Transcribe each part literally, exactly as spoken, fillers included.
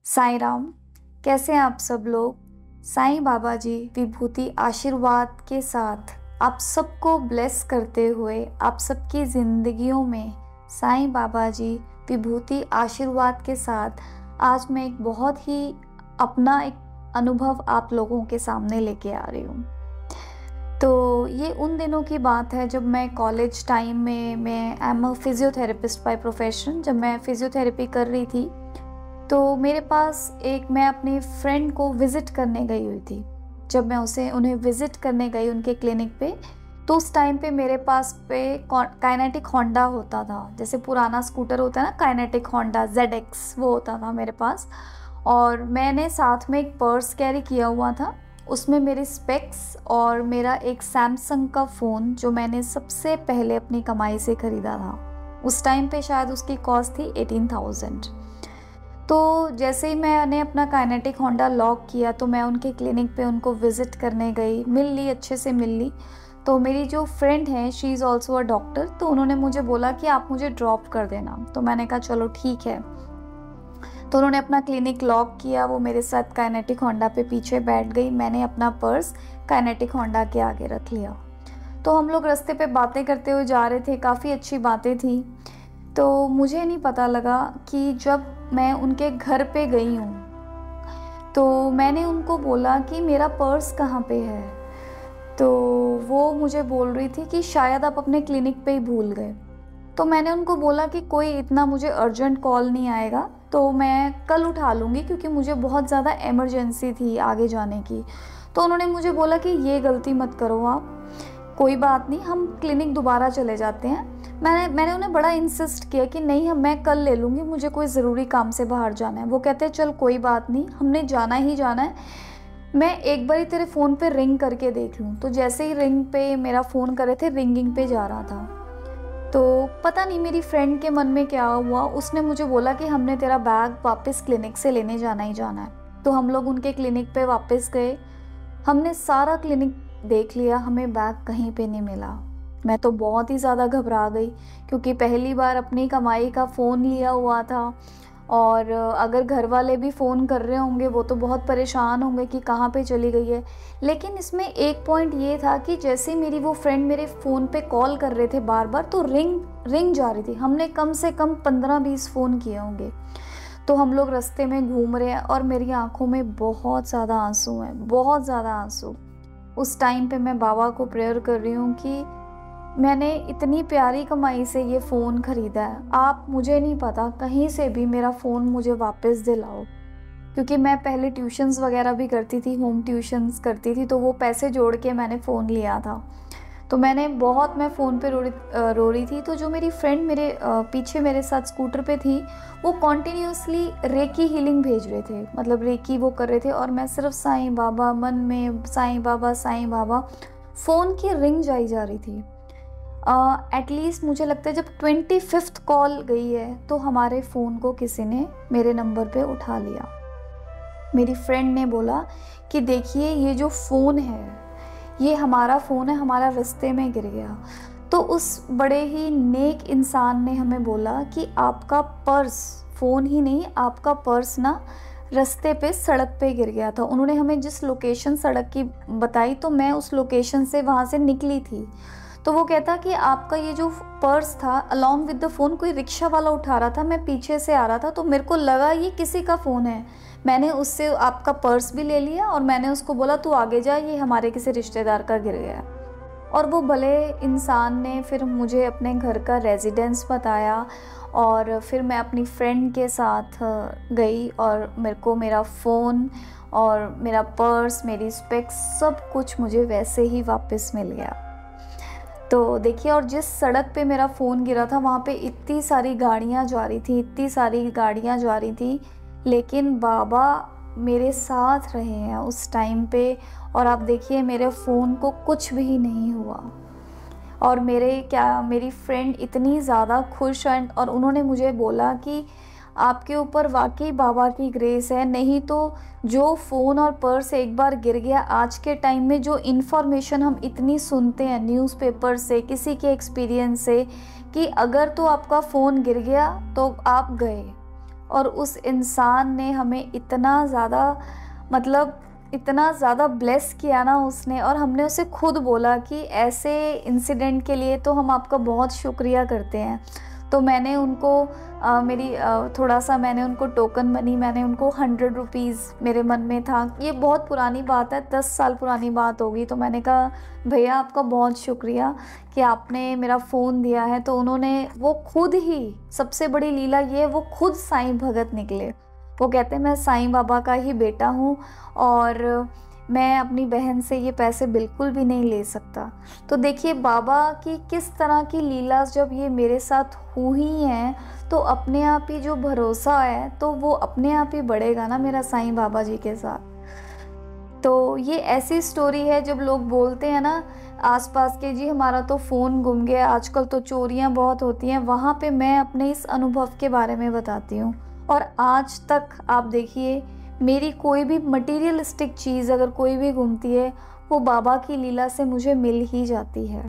साईं राम। कैसे हैं आप सब लोग। साईं बाबा जी विभूति आशीर्वाद के साथ आप सबको ब्लेस करते हुए आप सबकी ज़िंदगियों में साईं बाबा जी विभूति आशीर्वाद के साथ आज मैं एक बहुत ही अपना एक अनुभव आप लोगों के सामने लेके आ रही हूँ। तो ये उन दिनों की बात है जब मैं कॉलेज टाइम में मैं I am a physiotherapist by profession. जब मैं फिज़ियोथेरेपी कर रही थी तो मेरे पास एक मैं अपनी फ्रेंड को विज़िट करने गई हुई थी। जब मैं उसे उन्हें विज़िट करने गई उनके क्लिनिक पे, तो उस टाइम पे मेरे पास पे काइनेटिक होंडा होता था। जैसे पुराना स्कूटर होता है ना, काइनेटिक होंडा जेड एक्स, वो होता था मेरे पास। और मैंने साथ में एक पर्स कैरी किया हुआ था, उसमें मेरी स्पेक्स और मेरा एक सैमसंग का फ़ोन जो मैंने सबसे पहले अपनी कमाई से ख़रीदा था। उस टाइम पे शायद उसकी कॉस्ट थी एटीन थाउजेंड। तो जैसे ही मैंने अपना काइनेटिक होंडा लॉक किया तो मैं उनके क्लिनिक पे उनको विज़िट करने गई, मिल ली, अच्छे से मिल ली। तो मेरी जो फ्रेंड है she is also a doctor, तो उन्होंने मुझे बोला कि आप मुझे ड्रॉप कर देना। तो मैंने कहा चलो ठीक है। तो उन्होंने अपना क्लिनिक लॉक किया, वो मेरे साथ काइनेटिक होंडा पे पीछे बैठ गई, मैंने अपना पर्स काइनेटिक होंडा के आगे रख लिया। तो हम लोग रास्ते पे बातें करते हुए जा रहे थे, काफ़ी अच्छी बातें थी। तो मुझे नहीं पता लगा कि जब मैं उनके घर पे गई हूँ तो मैंने उनको बोला कि मेरा पर्स कहाँ पे है। तो वो मुझे बोल रही थी कि शायद आप अपने क्लिनिक पे ही भूल गए। तो मैंने उनको बोला कि कोई इतना मुझे अर्जेंट कॉल नहीं आएगा, तो मैं कल उठा लूँगी क्योंकि मुझे बहुत ज़्यादा इमरजेंसी थी आगे जाने की। तो उन्होंने मुझे बोला कि ये गलती मत करो आप, कोई बात नहीं, हम क्लिनिक दोबारा चले जाते हैं। मैंने मैंने उन्हें बड़ा इंसिस्ट किया कि नहीं, हम मैं कल ले लूँगी, मुझे कोई ज़रूरी काम से बाहर जाना है। वो कहते हैं चल कोई बात नहीं, हमने जाना ही जाना है, मैं एक बारी तेरे फ़ोन पे रिंग करके देख लूँ। तो जैसे ही रिंग पे मेरा फ़ोन कर रहे थे, रिंगिंग पे जा रहा था। तो पता नहीं मेरी फ्रेंड के मन में क्या हुआ, उसने मुझे बोला कि हमने तेरा बैग वापस क्लिनिक से लेने जाना ही जाना है। तो हम लोग उनके क्लिनिक पे वापस गए, हमने सारा क्लिनिक देख लिया, हमें बैग कहीं पे नहीं मिला। मैं तो बहुत ही ज़्यादा घबरा गई क्योंकि पहली बार अपनी कमाई का फ़ोन लिया हुआ था, और अगर घर वाले भी फ़ोन कर रहे होंगे वो तो बहुत परेशान होंगे कि कहाँ पे चली गई है। लेकिन इसमें एक पॉइंट ये था कि जैसे मेरी वो फ्रेंड मेरे फ़ोन पे कॉल कर रहे थे बार बार, तो रिंग रिंग जा रही थी। हमने कम से कम पंद्रह बीस फ़ोन किए होंगे। तो हम लोग रास्ते में घूम रहे हैं और मेरी आंखों में बहुत ज़्यादा आंसू हैं, बहुत ज़्यादा आंसू। उस टाइम पे मैं बाबा को प्रेयर कर रही हूँ कि मैंने इतनी प्यारी कमाई से ये फ़ोन ख़रीदा है, आप मुझे नहीं पता कहीं से भी मेरा फ़ोन मुझे वापस दिलाओ। क्योंकि मैं पहले ट्यूशन्स वगैरह भी करती थी, होम ट्यूशन्स करती थी, तो वो पैसे जोड़ के मैंने फ़ोन लिया था। तो मैंने बहुत मैं फ़ोन पे रो रही रो रही थी। तो जो मेरी फ्रेंड मेरे पीछे मेरे साथ स्कूटर पे थी, वो कॉन्टीन्यूसली रेकी हीलिंग भेज रहे थे, मतलब रेकी वो कर रहे थे, और मैं सिर्फ साईं बाबा मन में, साईं बाबा साईं बाबा। फ़ोन की रिंग जाई जा रही थी। एटलीस्ट uh, मुझे लगता है जब ट्वेंटी फिफ्थ कॉल गई है तो हमारे फ़ोन को किसी ने मेरे नंबर पे उठा लिया। मेरी फ्रेंड ने बोला कि देखिए ये जो फ़ोन है ये हमारा फ़ोन है, हमारा रास्ते में गिर गया। तो उस बड़े ही नेक इंसान ने हमें बोला कि आपका पर्स, फ़ोन ही नहीं, आपका पर्स ना रास्ते पे सड़क पे गिर गया था। उन्होंने हमें जिस लोकेशन सड़क की बताई, तो मैं उस लोकेशन से वहाँ से निकली थी। तो वो कहता कि आपका ये जो पर्स था अलॉन्ग विद द फ़ोन कोई रिक्शा वाला उठा रहा था, मैं पीछे से आ रहा था, तो मेरे को लगा ये किसी का फ़ोन है। मैंने उससे आपका पर्स भी ले लिया और मैंने उसको बोला तू आगे जा, ये हमारे किसी रिश्तेदार का गिर गया। और वो भले इंसान ने फिर मुझे अपने घर का रेजिडेंस बताया, और फिर मैं अपनी फ्रेंड के साथ गई और मेरे को मेरा फ़ोन और मेरा पर्स, मेरी स्पेक्स, सब कुछ मुझे वैसे ही वापस मिल गया। तो देखिए, और जिस सड़क पे मेरा फ़ोन गिरा था वहाँ पे इतनी सारी गाड़ियाँ जा रही थी, इतनी सारी गाड़ियाँ जा रही थी, लेकिन बाबा मेरे साथ रहे हैं उस टाइम पे। और आप देखिए मेरे फ़ोन को कुछ भी नहीं हुआ, और मेरे क्या मेरी फ्रेंड इतनी ज़्यादा खुश हैं, और उन्होंने मुझे बोला कि आपके ऊपर वाकई बाबा की ग्रेस है, नहीं तो जो फ़ोन और पर्स एक बार गिर गया, आज के टाइम में जो इन्फॉर्मेशन हम इतनी सुनते हैं न्यूज़पेपर से, किसी के एक्सपीरियंस से, कि अगर तो आपका फ़ोन गिर गया तो आप गए, और उस इंसान ने हमें इतना ज़्यादा मतलब इतना ज़्यादा ब्लेस किया ना उसने, और हमने उसे खुद बोला कि ऐसे इंसिडेंट के लिए तो हम आपका बहुत शुक्रिया करते हैं। तो मैंने उनको आ, मेरी आ, थोड़ा सा मैंने उनको टोकन मनी, मैंने उनको हंड्रेड रुपीज़ मेरे मन में था, ये बहुत पुरानी बात है, दस साल पुरानी बात होगी। तो मैंने कहा भैया आपका बहुत शुक्रिया कि आपने मेरा फ़ोन दिया है। तो उन्होंने, वो खुद ही, सबसे बड़ी लीला ये, वो खुद साईं भगत निकले। वो कहते हैं मैं साईं बाबा का ही बेटा हूँ और मैं अपनी बहन से ये पैसे बिल्कुल भी नहीं ले सकता। तो देखिए बाबा की किस तरह की लीला जब ये मेरे साथ हुई हैं, तो अपने आप ही जो भरोसा है तो वो अपने आप ही बढ़ेगा ना मेरा साईं बाबा जी के साथ। तो ये ऐसी स्टोरी है, जब लोग बोलते हैं ना आसपास के, जी हमारा तो फ़ोन गुम गया, आजकल तो चोरियां बहुत होती हैं, वहाँ पे मैं अपने इस अनुभव के बारे में बताती हूँ। और आज तक आप देखिए, मेरी कोई भी मटेरियलिस्टिक चीज़ अगर कोई भी घूमती है, वो बाबा की लीला से मुझे मिल ही जाती है।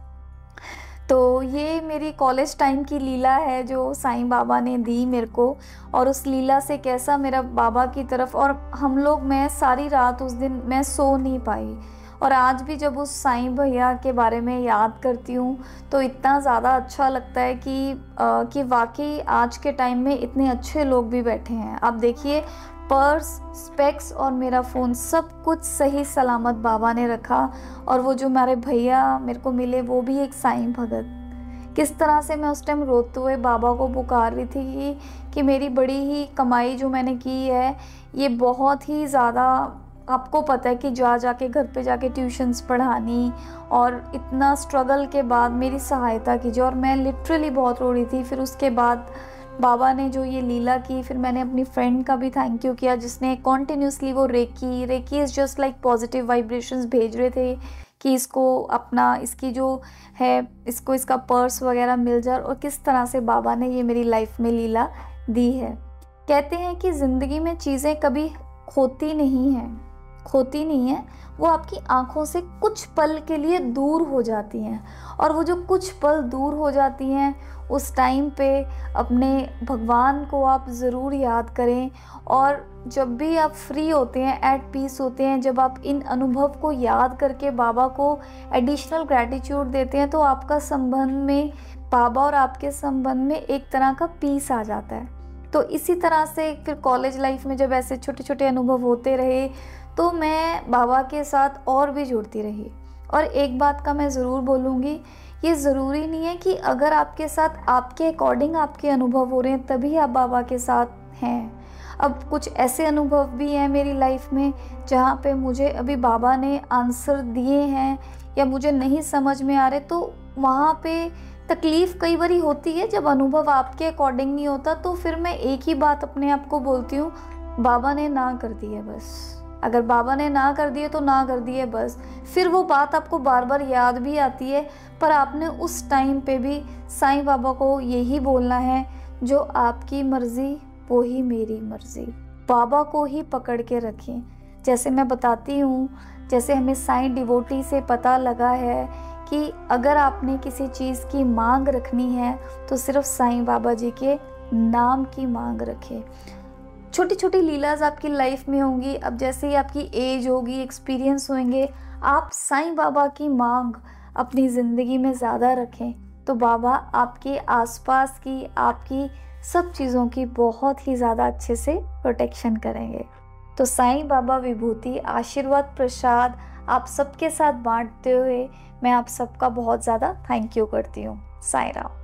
तो ये मेरी कॉलेज टाइम की लीला है जो साईं बाबा ने दी मेरे को, और उस लीला से कैसा मेरा बाबा की तरफ, और हम लोग, मैं सारी रात उस दिन मैं सो नहीं पाई। और आज भी जब उस साईं भैया के बारे में याद करती हूँ तो इतना ज़्यादा अच्छा लगता है कि आ, कि वाकई आज के टाइम में इतने अच्छे लोग भी बैठे हैं। आप देखिए, पर्स, स्पेक्स और मेरा फ़ोन सब कुछ सही सलामत बाबा ने रखा। और वो जो मेरे भैया मेरे को मिले, वो भी एक साईं भगत। किस तरह से मैं उस टाइम रोते हुए बाबा को पुकार रही थी कि, कि मेरी बड़ी ही कमाई जो मैंने की है, ये बहुत ही ज़्यादा, आपको पता है कि जा जाके घर पे जाके ट्यूशन्स पढ़ानी, और इतना स्ट्रगल के बाद मेरी सहायता कीजिए। और मैं लिटरली बहुत रो रही थी। फिर उसके बाद बाबा ने जो ये लीला की, फिर मैंने अपनी फ्रेंड का भी थैंक यू किया जिसने कॉन्टिन्यूसली, वो reiki reiki is just like positive vibrations भेज रहे थे कि इसको अपना, इसकी जो है, इसको इसका पर्स वगैरह मिल जाए। और किस तरह से बाबा ने ये मेरी लाइफ में लीला दी है। कहते हैं कि ज़िंदगी में चीज़ें कभी खोती नहीं हैं, खोती नहीं है, वो आपकी आंखों से कुछ पल के लिए दूर हो जाती हैं। और वो जो कुछ पल दूर हो जाती हैं, उस टाइम पे अपने भगवान को आप ज़रूर याद करें। और जब भी आप फ्री होते हैं, एट पीस होते हैं, जब आप इन अनुभव को याद करके बाबा को एडिशनल ग्रैटिट्यूड देते हैं, तो आपका संबंध में, बाबा और आपके संबंध में एक तरह का पीस आ जाता है। तो इसी तरह से फिर कॉलेज लाइफ में जब ऐसे छोटे छोटे अनुभव होते रहे, तो मैं बाबा के साथ और भी जुड़ती रही। और एक बात का मैं ज़रूर बोलूँगी, ये ज़रूरी नहीं है कि अगर आपके साथ आपके अकॉर्डिंग आपके अनुभव हो रहे हैं तभी आप बाबा के साथ हैं। अब कुछ ऐसे अनुभव भी हैं मेरी लाइफ में जहाँ पे मुझे अभी बाबा ने आंसर दिए हैं, या मुझे नहीं समझ में आ रहे, तो वहाँ पे तकलीफ़ कई बारी होती है जब अनुभव आपके अकॉर्डिंग नहीं होता। तो फिर मैं एक ही बात अपने आप को बोलती हूँ, बाबा ने ना कर दी है बस। अगर बाबा ने ना कर दिए तो ना कर दिए बस। फिर वो बात आपको बार बार याद भी आती है, पर आपने उस टाइम पे भी साईं बाबा को यही बोलना है, जो आपकी मर्ज़ी वो ही मेरी मर्ज़ी। बाबा को ही पकड़ के रखें। जैसे मैं बताती हूँ, जैसे हमें साईं डिवोटी से पता लगा है कि अगर आपने किसी चीज़ की मांग रखनी है तो सिर्फ साईं बाबा जी के नाम की मांग रखें। छोटी छोटी लीलाज आपकी लाइफ में होंगी। अब जैसे ही आपकी एज होगी, एक्सपीरियंस होंगे, आप साईं बाबा की मांग अपनी ज़िंदगी में ज़्यादा रखें, तो बाबा आपके आसपास की, आपकी सब चीज़ों की बहुत ही ज़्यादा अच्छे से प्रोटेक्शन करेंगे। तो साईं बाबा विभूति आशीर्वाद प्रसाद आप सबके साथ बांटते हुए मैं आप सबका बहुत ज़्यादा थैंक यू करती हूँ। साईं राम।